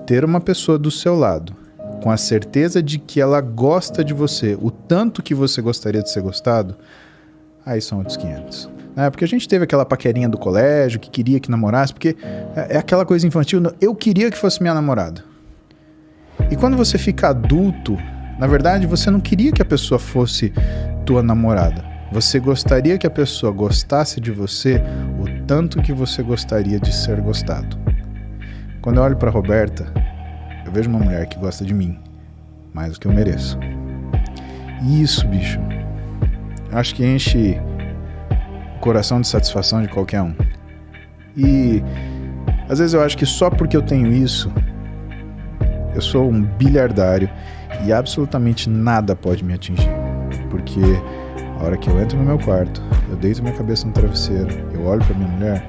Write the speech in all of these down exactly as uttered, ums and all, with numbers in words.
ter uma pessoa do seu lado com a certeza de que ela gosta de você, o tanto que você gostaria de ser gostado, aí são outros quinhentos. É, porque a gente teve aquela paquerinha do colégio que queria que namorasse, porque é, é aquela coisa infantil, eu queria que fosse minha namorada. E quando você fica adulto, na verdade você não queria que a pessoa fosse tua namorada. Você gostaria que a pessoa gostasse de você o tanto que você gostaria de ser gostado. Quando eu olho pra Roberta, eu vejo uma mulher que gosta de mim mais do que eu mereço. E isso, bicho, acho que enche o coração de satisfação de qualquer um. E às vezes eu acho que só porque eu tenho isso, eu sou um bilhardário e absolutamente nada pode me atingir. Porque a hora que eu entro no meu quarto, eu deito minha cabeça no travesseiro, eu olho pra minha mulher,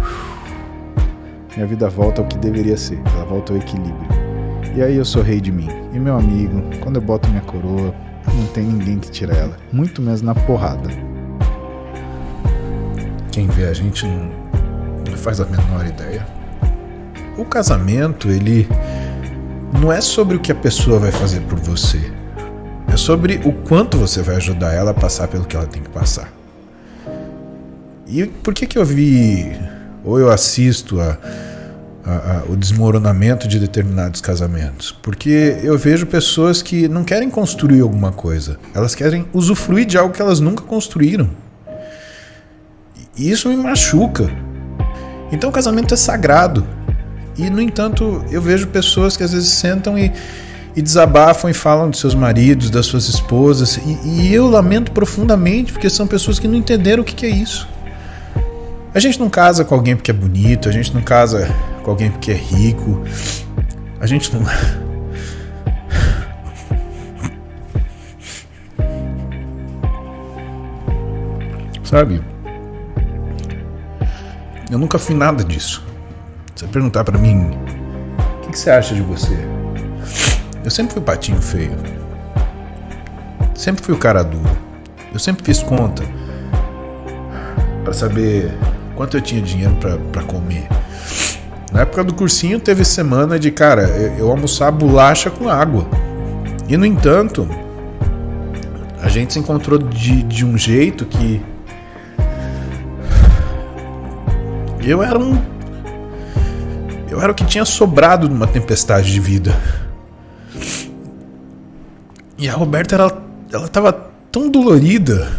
minha vida volta ao que deveria ser, ela volta ao equilíbrio. E aí eu sou rei de mim. E meu amigo, quando eu boto minha coroa, não tem ninguém que tira ela, muito menos na porrada. Quem vê a gente não, não faz a menor ideia. O casamento, ele não é sobre o que a pessoa vai fazer por você. É sobre o quanto você vai ajudar ela a passar pelo que ela tem que passar. E por que que eu vi, ou eu assisto a, a, a, o desmoronamento de determinados casamentos? Porque eu vejo pessoas que não querem construir alguma coisa. Elas querem usufruir de algo que elas nunca construíram. E isso me machuca. Então o casamento é sagrado. E, no entanto, eu vejo pessoas que às vezes sentam e, e desabafam e falam dos seus maridos, das suas esposas. E, e eu lamento profundamente, porque são pessoas que não entenderam o que, que é isso. A gente não casa com alguém porque é bonito, a gente não casa com alguém porque é rico. A gente não... Sabe? Eu nunca fui nada disso. Você perguntar pra mim, o que, que você acha de você? Eu sempre fui patinho feio. Sempre fui o cara duro. Eu sempre fiz conta pra saber quanto eu tinha dinheiro pra, pra comer. Na época do cursinho teve semana de, cara, eu, eu almoçar bolacha com água. E, no entanto, a gente se encontrou de, de um jeito que eu era um Eu era o que tinha sobrado numa tempestade de vida. E a Roberta, ela, ela tava tão dolorida.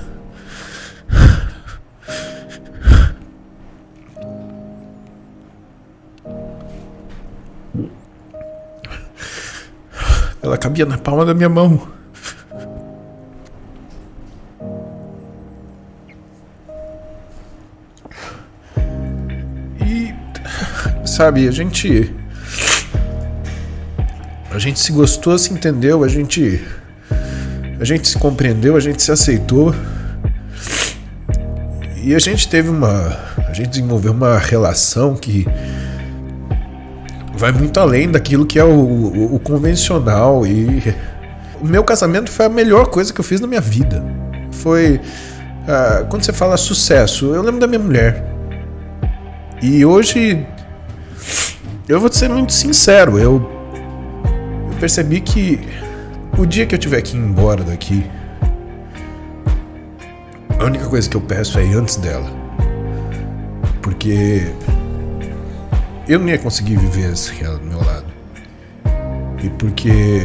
Ela cabia na palma da minha mão. Sabe, a gente a gente se gostou, se entendeu, a gente a gente se compreendeu, a gente se aceitou e a gente teve uma a gente desenvolveu uma relação que vai muito além daquilo que é o, o, o convencional. E o meu casamento foi a melhor coisa que eu fiz na minha vida. Foi ah, quando você fala sucesso, eu lembro da minha mulher. E hoje eu vou ser muito sincero, eu, eu percebi que o dia que eu tiver que ir embora daqui, a única coisa que eu peço é ir antes dela. Porque eu não ia conseguir viver sem ela do meu lado. E porque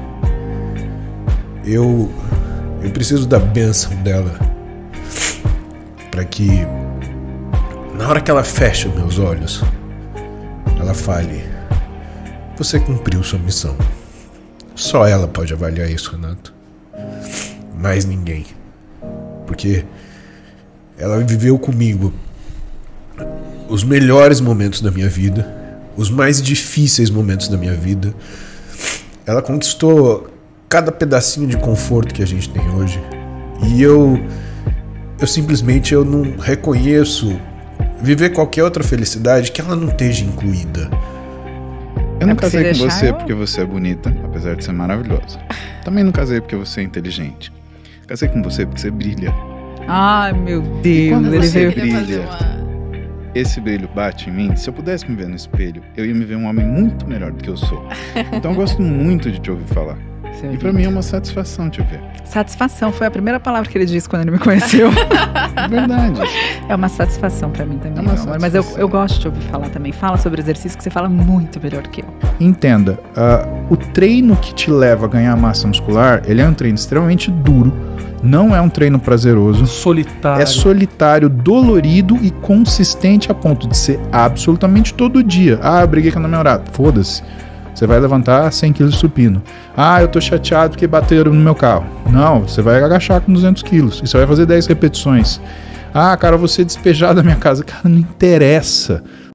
eu, eu preciso da bênção dela para que na hora que ela fecha meus olhos, ela fale: você cumpriu sua missão. Só ela pode avaliar isso, Renato. Mais ninguém. Porque ela viveu comigo os melhores momentos da minha vida, os mais difíceis momentos da minha vida. Ela conquistou cada pedacinho de conforto que a gente tem hoje. E eu, eu simplesmente eu não reconheço viver qualquer outra felicidade que ela não esteja incluída. Eu não casei com você porque você é bonita, apesar de ser maravilhosa. Também não casei porque você é inteligente. Casei com você porque você brilha. Ai, meu E quando Deus. Ele você veio... brilha, esse brilho bate em mim, se eu pudesse me ver no espelho, eu ia me ver um homem muito melhor do que eu sou. Então eu gosto muito de te ouvir falar. Seu E pra mim é uma satisfação te ver. Satisfação foi a primeira palavra que ele disse quando ele me conheceu. É verdade. É uma satisfação pra mim também, É uma meu amor. Mas eu, satisfação. eu gosto de ouvir falar também. Fala sobre exercício que você fala muito melhor que eu. Entenda, uh, o treino que te leva a ganhar massa muscular, ele é um treino extremamente duro, não é um treino prazeroso, Solitário. é solitário, dolorido e consistente a ponto de ser absolutamente todo dia. Ah, eu briguei com a namorada. Foda-se. Você vai levantar cem quilos de supino. Ah, eu tô chateado porque bateram no meu carro. Não, você vai agachar com duzentos quilos. E você vai fazer dez repetições. Ah, cara, eu vou ser despejado da minha casa. Cara, não interessa.